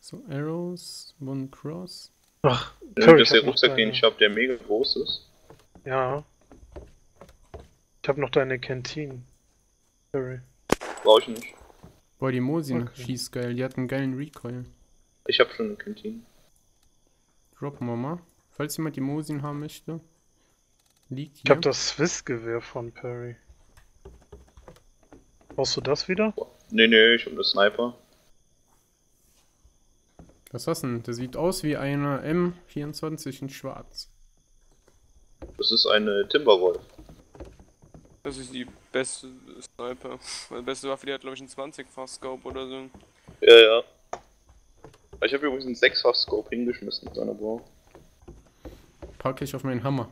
So, Arrows, One Cross. Ach, Das Curry, ist der Rucksack, den ich habe, der mega groß ist. Ja. Ich habe noch deine Canteen. Curry. Brauche ich nicht. Boah, die Mosin Okay. schießt geil. Die hat einen geilen Recoil. Ich habe schon eine Kantine. Droppen wir mal. Falls jemand die Mosin haben möchte. Liegt Ich hier. habe das Swiss-Gewehr von Perry. Brauchst du das wieder? Nee, ich habe eine Sniper. Was ist das denn? Der sieht aus wie eine M24 in schwarz. Das ist eine Timberwolf. Das ist die beste Sniper. Die beste Waffe, die hat glaube ich einen 20-fach Scope oder so. Ja. Ich habe übrigens einen 6-fach Scope hingeschmissen mit einer Bro. Packe ich auf meinen Hammer.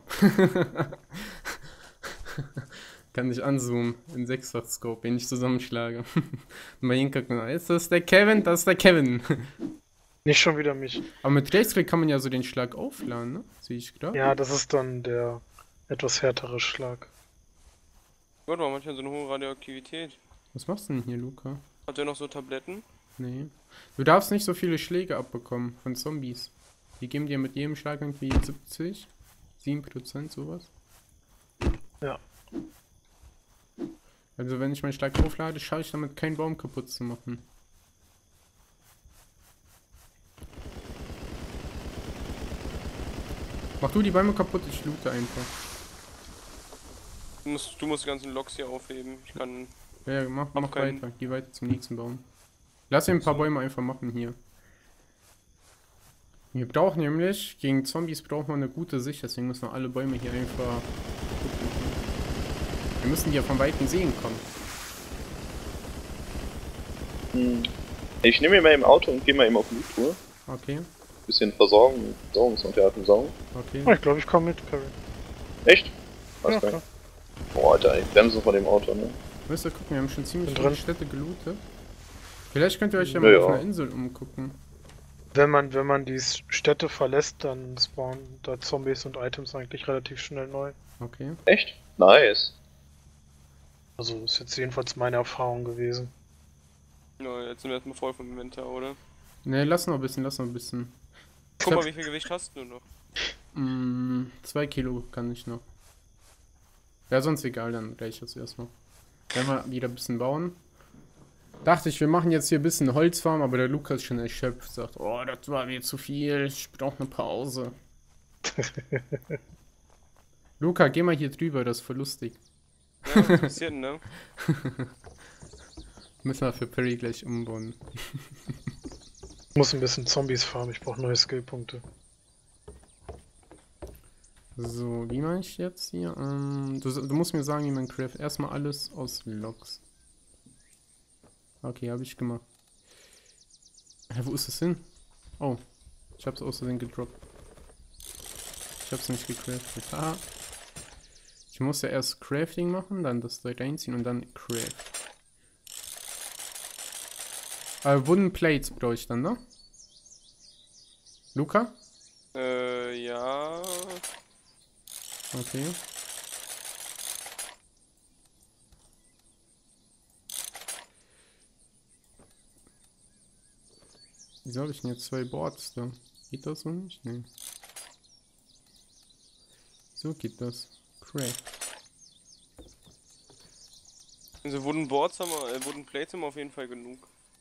Kann ich anzoomen in 6-fach Scope, wenn ich zusammenschlage. Mal hingucken. Ist das der Kevin? Das ist der Kevin. Nicht schon wieder mich. Aber mit Rechtsklick kann man ja so den Schlag aufladen, ne? Sehe ich gerade. Ja, das ist dann der etwas härtere Schlag. Gott, warum manchmal so eine hohe Radioaktivität? Was machst du denn hier, Luca? Hat er noch so Tabletten? Nee. Du darfst nicht so viele Schläge abbekommen von Zombies. Die geben dir mit jedem Schlag irgendwie 70, 7%, sowas. Ja. Also wenn ich meinen Schlag auflade, schaffe ich damit keinen Baum kaputt zu machen. Mach du die Bäume kaputt, ich loote einfach. Du musst die ganzen Loks hier aufheben. Ich kann. Ja, mach keinen- weiter. Geh weiter zum nächsten Baum. Lass ihn ein paar Bäume einfach machen hier. Wir brauchen nämlich, gegen Zombies brauchen wir eine gute Sicht, deswegen müssen wir alle Bäume hier einfach kaputt machen. Wir müssen die ja von Weitem sehen können. Ich nehme mir mal im Auto und gehe mal eben auf Loot-Tour. Okay, Bisschen versorgen, Versorgungsmaterialien saugen. okay. Oh, ich glaube, ich komme mit, Perry. Echt? Was Ja, geil. klar. Boah, Alter, ich bremse von dem Auto, ne? Müsst ihr gucken, wir haben schon ziemlich Bin viele drin. Städte gelootet. Vielleicht könnt ihr euch ja mal Ja. auf einer Insel umgucken. Wenn man die Städte verlässt, dann spawnen da Zombies und Items eigentlich relativ schnell neu. Okay. Echt? Nice. Also ist jetzt jedenfalls meine Erfahrung gewesen. Ja, jetzt sind wir erstmal voll vom Inventar, oder? Ne, lass noch ein bisschen, lass noch ein bisschen. Guck mal, wie viel Gewicht hast du noch? 2 Kilo kann ich noch. Ja, sonst egal, dann reicht das erstmal. Wenn wir wieder ein bisschen bauen. Dachte ich, wir machen jetzt hier ein bisschen Holzfarm, aber der Lukas ist schon erschöpft. Sagt, oh, das war mir zu viel, ich brauche eine Pause. Luca, geh mal hier drüber, das ist voll lustig. Ja, was passiert denn, ne? Müssen wir für Perry gleich umbauen. Ich muss ein bisschen Zombies farmen, ich brauche neue Skillpunkte. So, wie mache ich jetzt hier? Du musst mir sagen, wie man craft. Erstmal alles aus Logs. Okay, habe ich gemacht. Hä, wo ist es hin? Oh, ich hab's aus Versehen gedroppt. Ich hab's nicht gecraftet. Haha. Ich muss ja erst Crafting machen, dann das da reinziehen und dann Craft. Wooden Plates brauche ich dann, ne? Luca? Ja. Okay. Wieso habe ich denn jetzt 2 Boards da? Geht das so nicht? Nee. So geht das. Craft. Also Wooden Boards haben wir, Wooden Plates haben wir auf jeden Fall genug.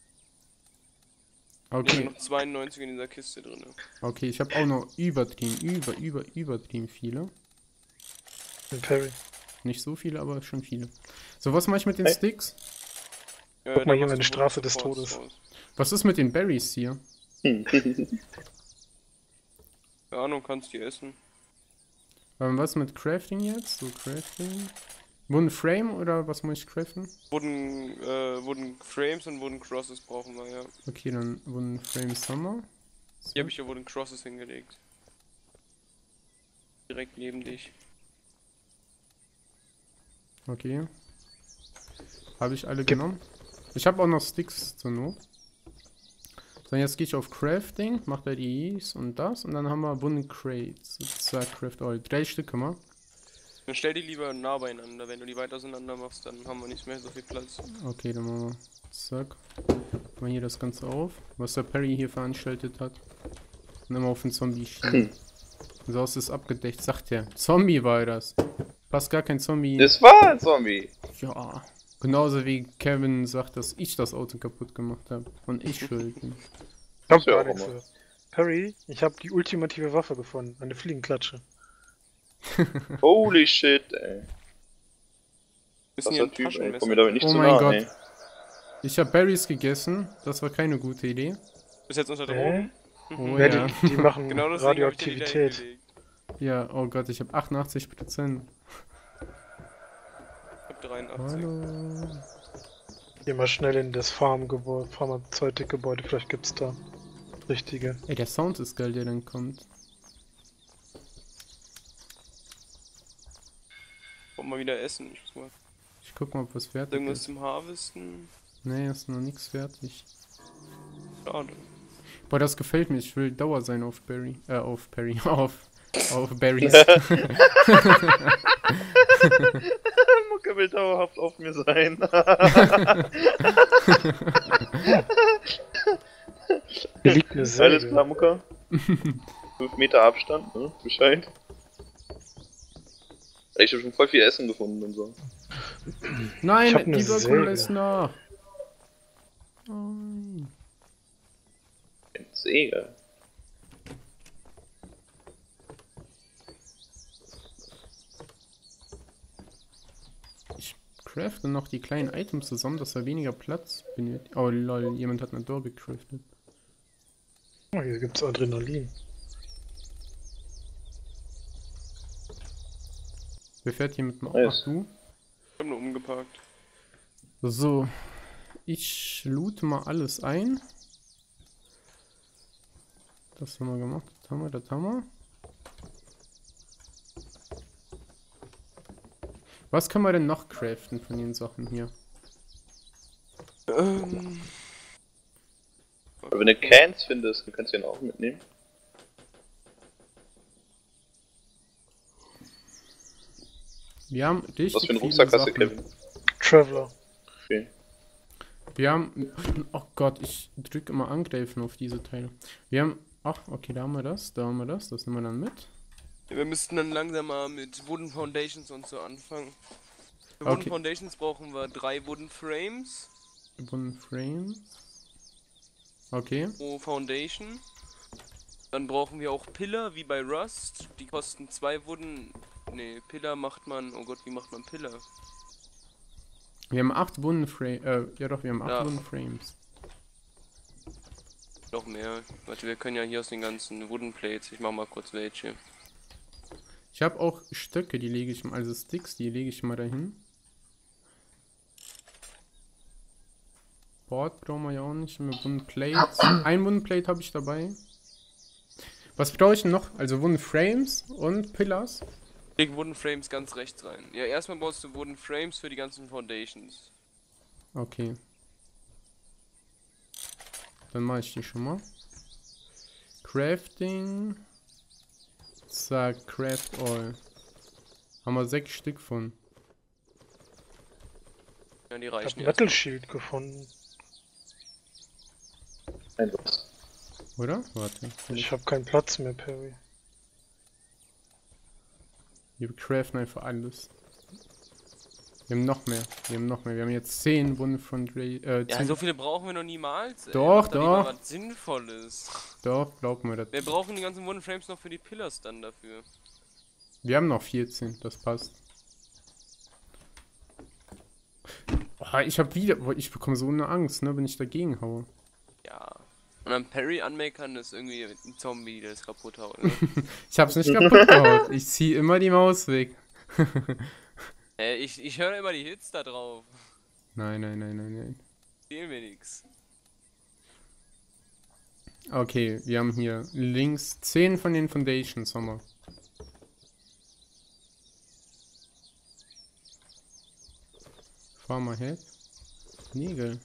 Wir haben Okay, noch 92 in dieser Kiste drin. okay, ich habe auch noch übertrieben viele. Und Perry. Nicht so viele, aber schon viele. So, was mache ich mit den Hey. Sticks? Guck mal hier, meine Straße des Todes. Was ist mit den Berries hier? Keine Ahnung, kannst die essen. Was mit Crafting jetzt? So, Crafting. Wooden Frame oder was muss ich craften? Wooden Frames und Wooden Crosses brauchen wir, ja. Okay, dann Wooden Frame Summer. Hier habe ich ja Wooden Crosses hingelegt. Direkt neben dich. Okay. Habe ich alle genommen. Ich habe auch noch Sticks zur Not. So, jetzt gehe ich auf Crafting, mache da dies und das und dann haben wir Wooden Crates. Zack, Craft All. 3 Stück mal. Dann stell die lieber nah beieinander. Wenn du die weit auseinander machst, dann haben wir nicht mehr so viel Platz. Okay, dann machen wir. Zack. Mal hier das Ganze auf. Was der Perry hier veranstaltet hat. Und immer auf den Zombie schieben. So ist es abgedeckt, sagt er. Zombie war das. Passt gar kein Zombie. Das war ein Zombie. Ja. Genauso wie Kevin sagt, dass ich das Auto kaputt gemacht habe. Und ich schuld bin. Ich hab ist ja gar auch nichts. immer. Perry, ich habe die ultimative Waffe gefunden. Eine Fliegenklatsche. Holy shit, ey. Müssen Was hier ein ein Typ, ey. Taschenmesser. Komm mir damit nicht Oh zu mein nah, Gott. ey. Ich habe Berries gegessen. Das war keine gute Idee. Bist jetzt unter Drogen? Oh Ja, ja. die machen Genau deswegen hab ich dir die da Radioaktivität. hingelegt. Ja, oh Gott, ich habe 88%. Ich hab 83. Hallo. Geh mal schnell in das Pharmazeutikgebäude, vielleicht gibt's da richtige. Ey, der Sound ist geil, der dann kommt. Wollen wir wieder essen? Ich muss mal Ich guck mal, ob was fertig irgendwas ist. zum Harvesten. Nee, ist noch nichts fertig. Schade. Boah, das gefällt mir. Ich will Dauer sein auf Berry. Auf Perry. Auf Berries. Mucke will dauerhaft auf mir sein. Hier liegt eine Alles Säge. klar, Mucke. 5 Meter Abstand, ne? Bescheid. Ey, ich hab schon voll viel Essen gefunden und so. Nein, Ich hab ne die Wirkung Säge. lässt nach. Nein. Ein Säge. Ich crafte noch die kleinen Items zusammen, dass er weniger Platz benötigt. Oh lol, jemand hat eine Door gecraftet. Oh, hier gibt's Adrenalin. Wer fährt hier mit dem Auto? Nice. Ach, du? Ich hab nur umgeparkt. So. Ich loote mal alles ein. Das haben wir gemacht. Das haben wir, das haben wir. Was kann man denn noch craften von den Sachen hier? Aber wenn du Cans findest, dann kannst du ihn auch mitnehmen. Wir haben richtig Was für einen viele Rucksack hast du, Sachen. Kevin? Traveler. Okay. Wir haben... Oh Gott, ich drücke immer angreifen auf diese Teile. Wir haben... Ach, okay, da haben wir das, da haben wir das. Das nehmen wir dann mit. Wir müssten dann langsam mal mit Wooden Foundations und so anfangen. Für Wooden Okay. Foundations brauchen wir 3 Wooden Frames Wooden Frames. Okay. pro Foundation. Dann brauchen wir auch Pillar, wie bei Rust. Die kosten 2 Wooden... Ne, Pillar macht man... Oh Gott, wie macht man Pillar? Wir haben 8 Wooden Frames. Ja doch, wir haben 8 Ja. Wooden Frames. Noch mehr. Warte, wir können ja hier aus den ganzen Wooden Plates... Ich mach mal kurz welche. Ich habe auch Stöcke, die lege ich mal, also Sticks, die lege ich mal dahin. Board brauchen wir ja auch nicht, mehr Wooden Plates. Ein Wooden Plate habe ich dabei. Was brauche ich denn noch? Also Wooden Frames und Pillars. Leg Wooden Frames ganz rechts rein. Ja, erstmal brauchst du Wooden Frames für die ganzen Foundations. Okay. Dann mache ich die schon mal. Crafting. Zack, Craft All. Haben wir 6 Stück von. Ja, die Ich hab reichen ein erst. Metal Shield gefunden. Nein, was? Oder? Warte. Ich habe keinen Platz mehr, Perry. Wir craften einfach alles. Wir haben noch mehr. Wir haben noch mehr. Wir haben jetzt 10 Wunden von Dre. Ja, so viele brauchen wir noch niemals. Ey. Doch, Macht doch lieber doch. was Sinnvolles. Doch, glaub mir das. Wir brauchen die ganzen Wooden Frames noch für die Pillars dann dafür. Wir haben noch 14, das passt. Ah, ich hab wieder. Boah, ich bekomme so eine Angst, ne, wenn ich dagegen haue. Ja. Und dann Parry anmeckern ist irgendwie ein Zombie, der es kaputt haut. Ne? Ich hab's nicht kaputt gehauen. Ich zieh immer die Maus weg. Ich höre immer die Hits da drauf. Nein, nein, nein, nein, nein. Fehlen mir nix. Okay, wir haben hier links 10 von den Foundations haben wir. Farmer Head. Nägel.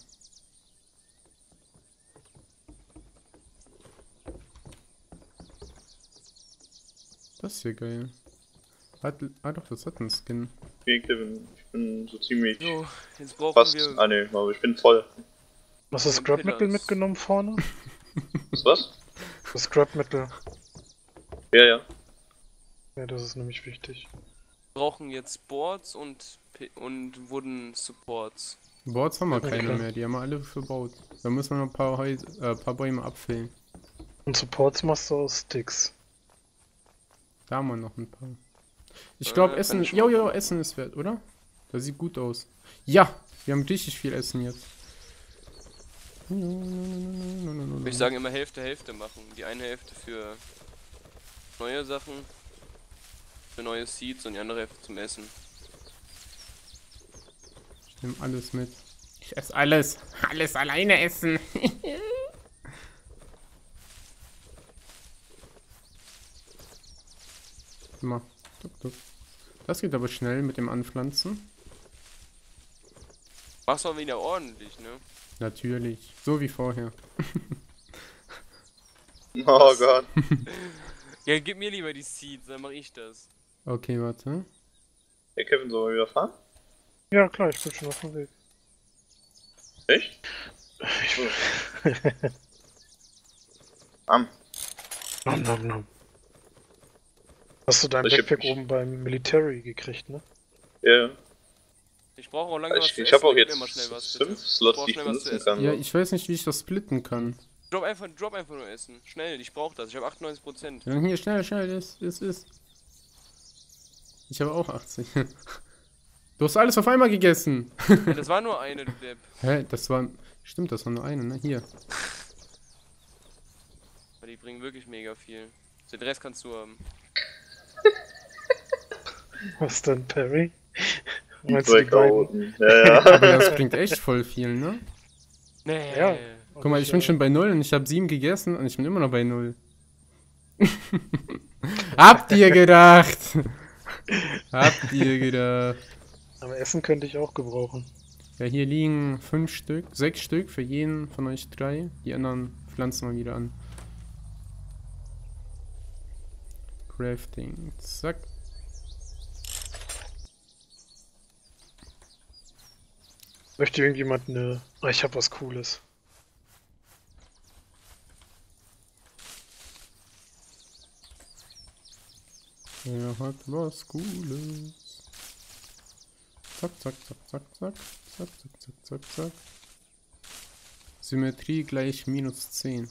Das ist hier geil. Doch, das hat einen Skin. Okay, Kevin, ich bin so ziemlich So, jetzt brauchen fast. wir. Ah ne, aber ich bin voll. Hast du Scrap Metal mitgenommen vorne? Ist was? Das Scrap Metal. Ja, ja. Ja, das ist nämlich wichtig. Brauchen jetzt Boards und Wooden Supports. Boards haben wir Okay. keine mehr, die haben wir alle verbaut. Da müssen wir noch ein paar Bäume abfällen. Und Supports machst du aus Sticks. Da haben wir noch ein paar. Ich glaube, kann Essen. ich schon Jo, mal- Essen ist wert, oder? Das sieht gut aus. Ja, wir haben richtig viel Essen jetzt. Würde ich sagen, immer Hälfte, Hälfte machen. Die eine Hälfte für neue Sachen, für neue Seeds und die andere Hälfte zum Essen. Ich nehme alles mit. Ich esse alles. Alles alleine essen. Mal. Tuck, tuck. Das geht aber schnell mit dem Anpflanzen. Mach's mal wieder ordentlich, ne? Natürlich. So wie vorher. Oh Gott. Ja, gib mir lieber die Seeds, dann mach ich das. Okay, warte. Hey Kevin, sollen wir wieder fahren? Ja, klar, ich bin schon auf dem Weg. Echt? Am. Nom, nom, nom. Hast du dein Ich hab- Backpack oben beim Military gekriegt, ne? Ja. Ich brauche auch lange was zu Ich habe auch Gib jetzt mir mal schnell was, bitte. 5 Slots, brauch die ich schnell was zu benutzen essen. kann. Ja, so. ich weiß nicht, wie ich das splitten kann. Drop einfach nur Essen. Schnell, ich brauche das. Ich habe 98%. Ja, hier, schnell, schnell, ist. Ich habe auch 80. Du hast alles auf einmal gegessen. Ja, das war nur eine, du Depp. Hä, das war. Stimmt, das war nur eine, ne? Hier. Aber die bringen wirklich mega viel. Den Rest kannst du haben. Was denn, Perry? Die Meinst du die beiden? Chaoten. Ja, Aber ja. das bringt echt voll viel, ne? Nee. Ja. Guck mal, ich bin schon bei 0 und ich habe 7 gegessen und ich bin immer noch bei 0. Habt ihr gedacht? Habt ihr gedacht? Aber Essen könnte ich auch gebrauchen. Ja, hier liegen 5 Stück, 6 Stück für jeden von euch 3. Die anderen pflanzen wir wieder an. Crafting, zack. Möchte irgendjemand eine... Ah, ich hab was Cooles. Er hat was Cooles. Zack, zack, zack, zack, zack. Zack, zack, zack, zack, zack. Symmetrie gleich -10.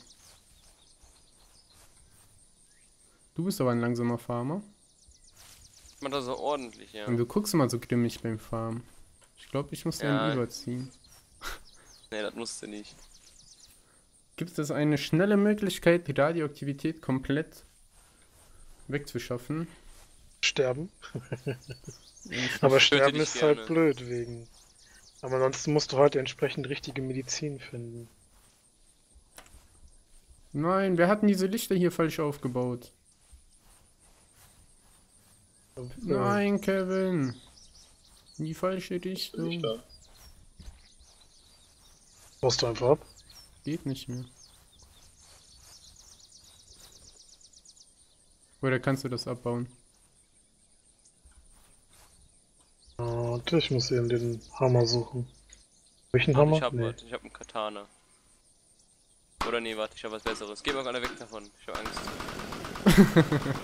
Du bist aber ein langsamer Farmer. Ich mach das so ordentlich, ja. Und du guckst immer so grimmig beim Farmen. Ich glaube, ich muss Ja. einen überziehen. Nee, das musst du nicht. Gibt es eine schnelle Möglichkeit, die Radioaktivität komplett wegzuschaffen? Sterben. Ich Aber töte sterben dich ist halt gerne. blöd wegen. Aber ansonsten musst du halt entsprechend richtige Medizin finden. Nein, wer hat denn diese Lichter hier falsch aufgebaut? Nein, Kevin. In die falsche Bin Richtung. ich da. Brauchst du einfach ab. Geht nicht mehr. Oder kannst du das abbauen? Und ich muss eben den Hammer suchen. Welchen Hammer? Ich hab Nee. was. Ich hab einen Katana. Oder nee, warte, ich hab was Besseres. Geh mal alle weg davon. Ich hab Angst.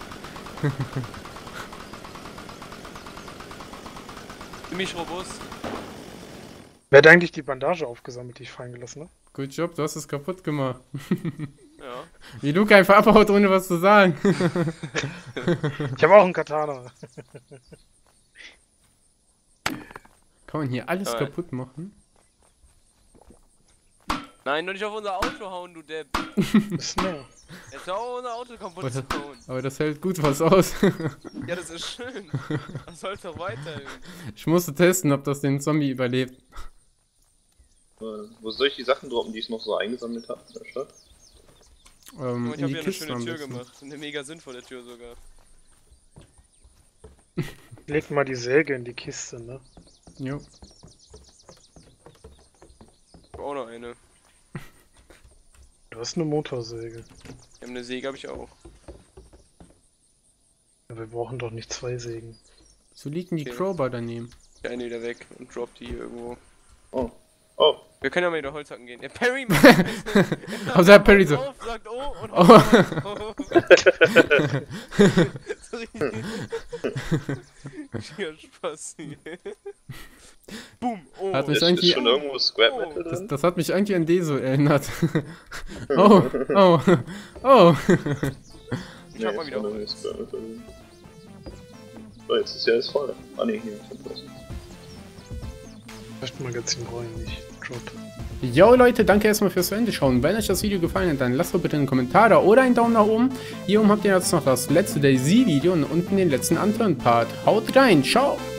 Ziemlich robust. Wer hat eigentlich die Bandage aufgesammelt, die ich fallen gelassen habe? Good Job, du hast es kaputt gemacht. Ja. Wie Luke einfach abhaut, ohne was zu sagen. Ich habe auch einen Katana. Kann man hier alles Nein. kaputt machen? Nein, nur nicht auf unser Auto hauen, du Depp. Ist mehr. Jetzt hör auf, unser Auto kaputt zu hauen. Aber das hält gut was aus. Ja, das ist schön. Das soll doch weiter. Ich musste testen, ob das den Zombie überlebt. Wo soll ich die Sachen droppen, die ich noch so eingesammelt habe in der Stadt? Ich In habe die hier eine Kiste schöne am Tür besten. gemacht. Eine mega sinnvolle Tür sogar. Leg mal die Säge in die Kiste, ne? Jo. Ich hab auch noch eine. Du hast eine Motorsäge. Eine Säge habe ich auch. Ja, Ja, wir brauchen doch nicht 2 Sägen. So liegt denn die Okay. Crowbar daneben. Der eine wieder weg und droppt die hier irgendwo. Oh. Oh. Wir können ja mal wieder Holzhacken gehen. Der Perry macht Also der Perry so. auf, sagt oh und Oh. so richtig. Ja, Spaß. Boom. Oh. Hat mich Ist irgendwie- schon irgendwo Scrap Oh. Metal drin? Das hat mich irgendwie an Deso erinnert. Oh, oh, oh. Ich hab mal ist wieder schon Holz. irgendwie Scrap Metal drin. So, jetzt ist ja alles voll. Ah ne, hier. Magazin brauche ich nicht. Drop. Jo Leute, danke erstmal fürs Ende schauen. Wenn euch das Video gefallen hat, dann lasst doch bitte einen Kommentar da oder einen Daumen nach oben. Hier oben habt ihr jetzt noch das letzte DayZ-Video und unten den letzten anderen Part. Haut rein, ciao!